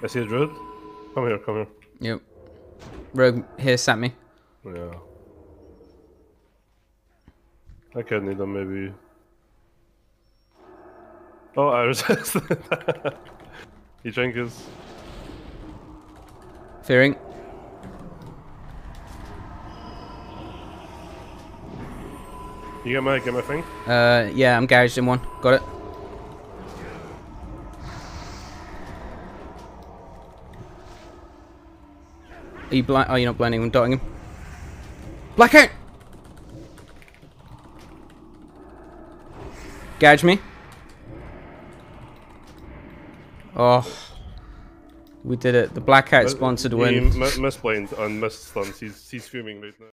I see a druid. Come here, come here. Yep. Rogue here sat me. Yeah. I can need them maybe. Oh, I resisted. He drank his. Fearing. You get my thing? Yeah, I'm gouged in one. Got it. Are you blind? Oh, you're not blinding him, dotting him. Blackout! Gouge me. Oh. We did it. The blackout sponsored win. He misblind and missed stuns. He's screaming right now.